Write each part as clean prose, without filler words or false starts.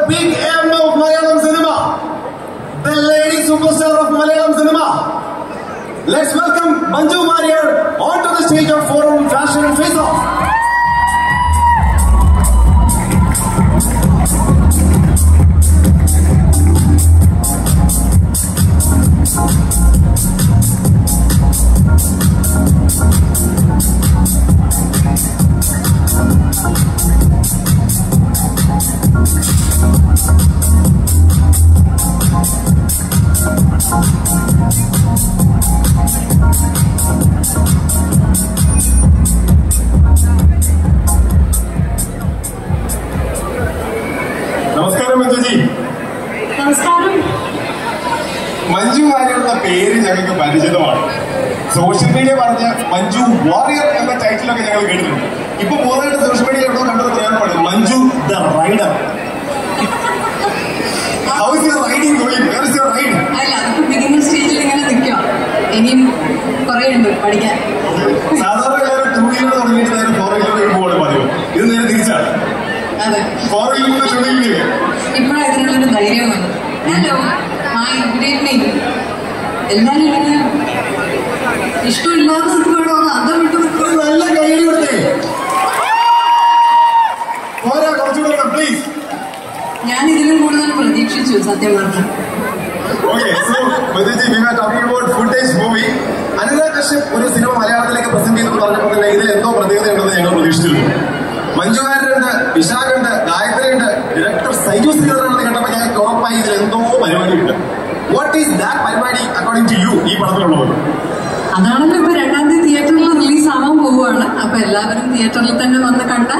big M of Malayalam cinema, the lady superstar of Malayalam cinema. Let's welcome Manju Warrier onto the stage of Forum Fashion Face Off. നമസ്കാരം മഞ്ജുജി. നമസ്കാരം. മഞ്ജു വാര്യറുടെ പേര് ഞങ്ങൾക്ക് പരിചിതമാണ്. Social media പറഞ്ഞ മഞ്ജു വാരിയർ എന്ന ടൈറ്റിലൊക്കെ ഞങ്ങൾ കേട്ടിട്ടുണ്ട്. ഇപ്പൊ കൂടുതലായിട്ട് സോഷ്യൽ മീഡിയ എവിടെ കണ്ടത് പറയാൻ പാടില്ല, Manju the rider. How is your riding going? Where is your ride? അല്ല, അതിപ്പോ ബിഗിനർ സ്റ്റേജിൽ ഇങ്ങനെ നിൽക്കുക. ഇനിയും കുറെ ഉണ്ട് പഠിക്കാൻ. സാധാരണ എല്ലാവരും 2 വീലർ തുടങ്ങിയിട്ട് നേരെ 4 വീലറിലേക്ക് പോകണം പതിവ്. ഇത് നേരെ തിരിച്ചാണ്. അതെ, 4 വീലറിന്റെ ഷൂട്ടിംഗിലേക്ക് ഇപ്പോഴാണ് ഇതിനുള്ളൊരു ധൈര്യം വന്നത്. Hello, hi, good evening. എല്ലാരും ഇങ്ങനെ ഇഷ്ടമില്ലാതെ നിൽക്കുകയാണോ, അന്തം വിട്ട് നിൽക്കുക. നല്ല കൈയടി കൊടുത്തേ. പോരാ, കുറച്ചുകൂടെ പ്ലീസ്. ഞാൻ ഇതിലും കൂടുതൽ പ്രതീക്ഷിച്ചു സത്യം പറഞ്ഞാൽ. Okay, so Madhuji, we were talking about footage movie. Anurag Kashyap ഒരു സിനിമ മലയാളത്തിലേക്ക് പ്രസന്റ് ചെയ്തു പറഞ്ഞപ്പോൾ തന്നെ ഇതിൽ എന്തോ പ്രത്യേകതയുണ്ടെന്ന് ഞങ്ങൾ പ്രതീക്ഷിച്ചിരുന്നു. മഞ്ജു വാര്യരുണ്ട്, വിശാഖുണ്ട്, ഗായത്രിയുണ്ട്, ഡയറക്ടർ സൈജു ശ്രീധരനാണെന്ന് കേട്ടപ്പോൾ ഞങ്ങൾക്ക് ഉറപ്പായി ഇതിൽ എന്തോ പരിപാടിയുണ്ട്. വാട്ട് ഈസ് ദാറ്റ് പരിപാടി അക്കോർഡിംഗ് ടു യു ഈ പടത്തിലുള്ളത്? അതാണല്ലോ ഇപ്പൊ 2-ാം തീയതി തിയേറ്ററിൽ റിലീസ് ആവാൻ പോവുകയാണ്. അപ്പൊ എല്ലാവരും തിയേറ്ററിൽ തന്നെ വന്ന് കണ്ടാൽ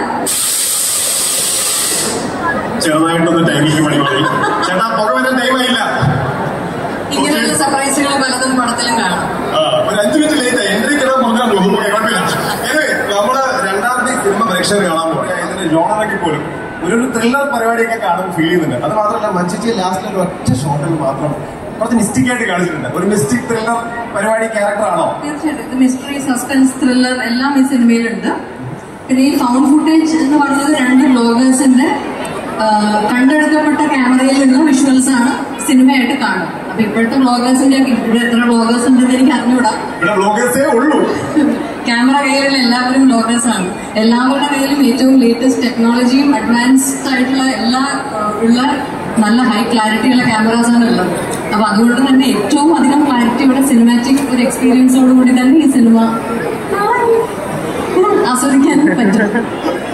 ചെറുതായിട്ടൊന്ന് ടൈമിലേക്ക് പണി മതി. ചേട്ടാ, പുറ വരാൻ ടൈമായില്ല. ഇങ്ങനെയുള്ള സർപ്രൈസുകൾ പലതും പടത്തിലും കാണാം. ഒരു 5 മിനിറ്റ് ലേറ്റ് ആയി. എൻട്രി കിട്ടാൻ പറഞ്ഞാൽ കുഴപ്പമില്ല. നമ്മള് 2-ാം തീയതി സിനിമ പ്രേക്ഷകർ കാണാൻ പോകും. ഇതിന്റെ ജോണറൊക്കെ പോലും ഒരു ത്രില്ലർ പരിപാടിയൊക്കെ കാണുമ്പോൾ ഫീൽ ചെയ്യുന്നുണ്ട്. അത് മാത്രമല്ല, മഞ്ജുജി ലാസ്റ്റിൽ ഒരു ഒറ്റ ഷോട്ടിൽ മാത്രം കുറച്ച് മിസ്റ്റേക്ക് ആയിട്ട് കാണിച്ചിട്ടുണ്ട്. ഒരു മിസ്റ്റേക്ക് ത്രില്ലർ പരിപാടി ക്യാരക്ടർ ആണോ? തീർച്ചയായിട്ടും മിസ്റ്ററി, സസ്പെൻസ്, ത്രില്ലർ എല്ലാം ഈ സിനിമയിലുണ്ട്. പിന്നെ ഈ ഫൗണ്ട് ഫുട്ടേജ് എന്ന് പറഞ്ഞത് 2 ബ്ലോഗേഴ്സിന്റെ കണ്ടെടുക്കപ്പെട്ട ക്യാമറയിൽ നിന്ന് വിഷ്വൽസ് ആണ് സിനിമയായിട്ട് കാണുന്നത്. അപ്പൊ ഇപ്പോഴത്തെ ബ്ലോഗേഴ്സിന്റെ ഇവിടെ എത്ര ബ്ലോഗേഴ്സ് ഉണ്ടെന്ന് എനിക്ക് അറിഞ്ഞൂടാ. ക്യാമറ കയ്യിലുള്ള എല്ലാവരും ബ്ലോഗേഴ്സ് ആണ്. എല്ലാവരുടെ കയ്യിലും ഏറ്റവും ലേറ്റസ്റ്റ് ടെക്നോളജിയും അഡ്വാൻസ്ഡ് ആയിട്ടുള്ള എല്ലാ ഉള്ള നല്ല ഹൈ ക്ലാരിറ്റിയുള്ള ക്യാമറാസ് ആണ് ഉള്ളത്. അപ്പൊ അതുകൊണ്ട് തന്നെ ഏറ്റവും അധികം ക്ലാരിറ്റിയുടെ സിനിമാറ്റിക് ഒരു എക്സ്പീരിയൻസോടുകൂടി തന്നെ ഈ സിനിമ ആസ്വദിക്കാൻ പറ്റും.